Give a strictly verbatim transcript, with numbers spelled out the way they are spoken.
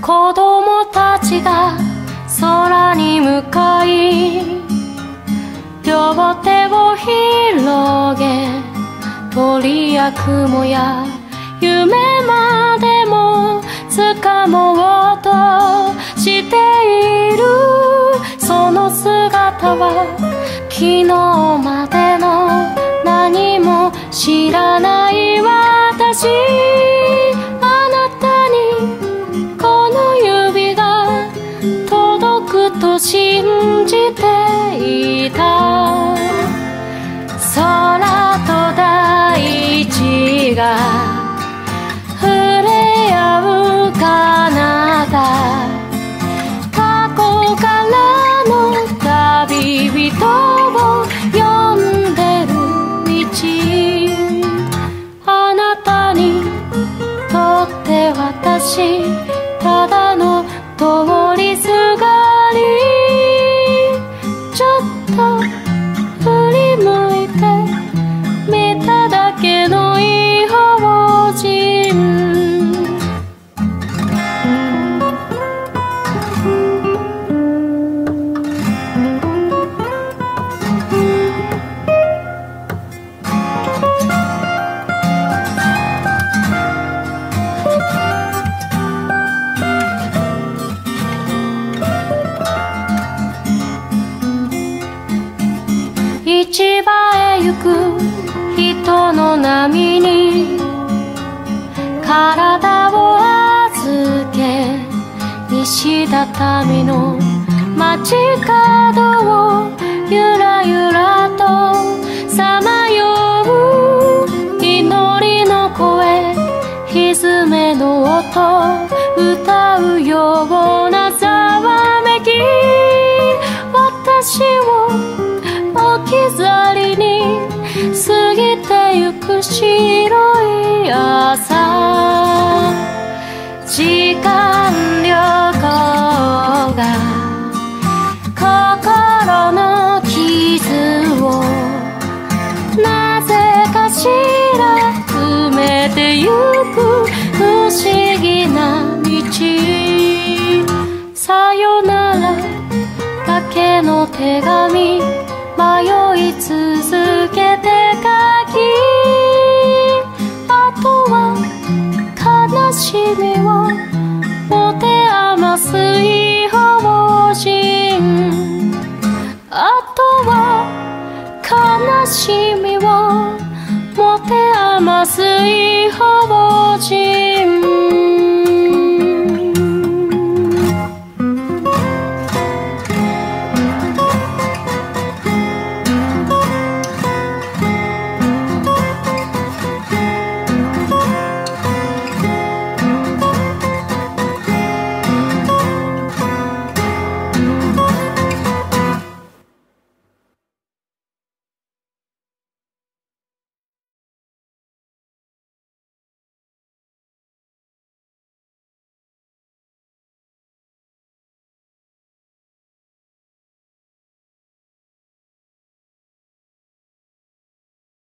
子供たちが空に向かい両手を広げ鳥や雲や夢までも掴もうとしているその姿は昨日までの何も知らない私あなたにこの指が届くと信じていた空と大地が触れ合う彼方過去からの旅人を呼んでる道あなたにとって私ただの通りすがりちょっと振り向いて見ただけの異邦人市場へ行く人の波に体を預け石畳の街角をゆらゆらとさまよう祈りの声歪めの音歌うようなざわめき私を置き去りに過ぎてゆく白い朝時間旅行が心の傷をなぜかしら埋めてゆく不思議な道さよならだけの手紙迷い続けて書きあとは悲しみを持て余す異邦人あとは悲しみを持て余す異邦人